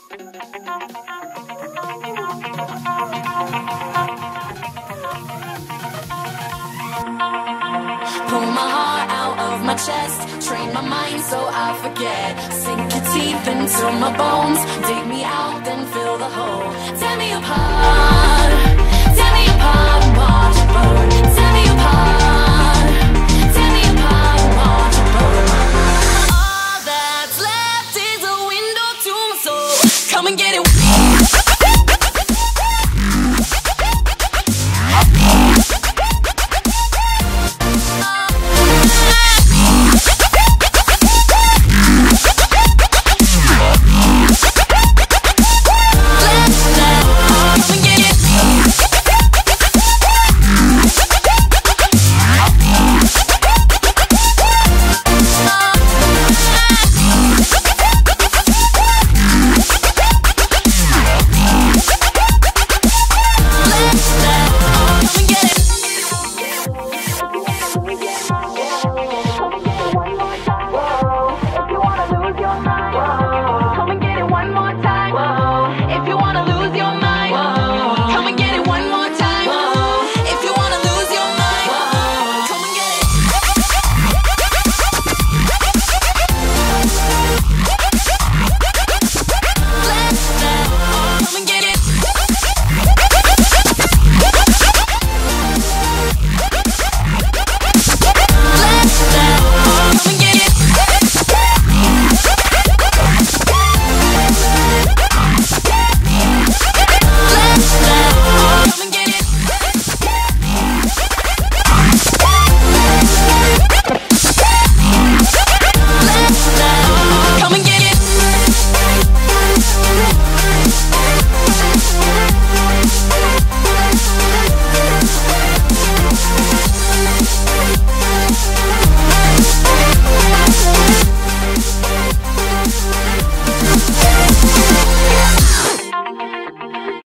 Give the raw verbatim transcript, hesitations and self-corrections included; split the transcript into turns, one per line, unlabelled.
Pull my heart out of my chest, train my mind so I forget. Sink your teeth into my bones, dig me out, then fill the hole. Tear me apart, tear me apart and watch it burn. Tear me apart, tear me apart and watch it burn. All that's left is a window to my soul. Come and get it.